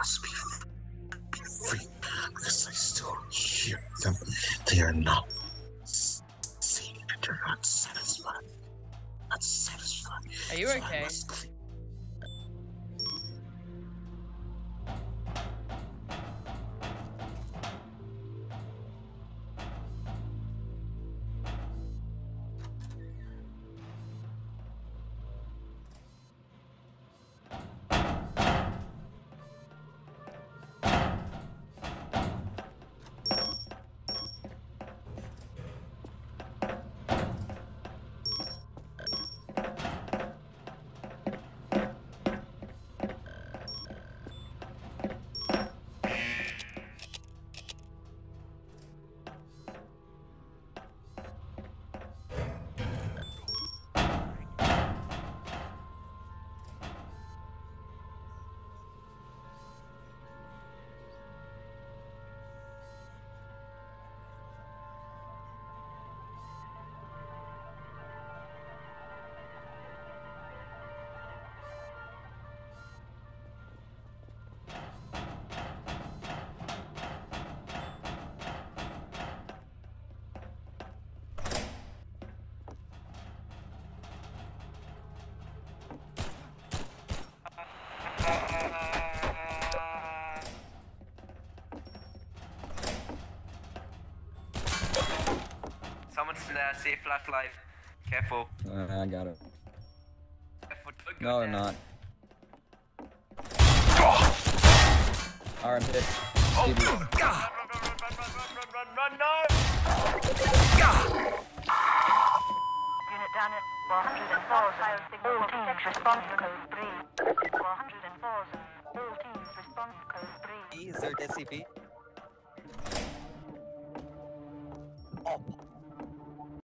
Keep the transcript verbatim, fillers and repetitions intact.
must be free because I still hear them. They are not saying that they're not satisfied. Not satisfied. Are you so okay? I must clean. Someone's in there, see a flashlight. Careful. Uh, I got it. Careful, don't go No, there. I'm not. Alright, I'm hit. Oh, Stevie. run, run, run, run, run, run, run, no! Unit down at four hundred four, fire signal teams response code three. four hundred four, all teams response code three. Is there S C P?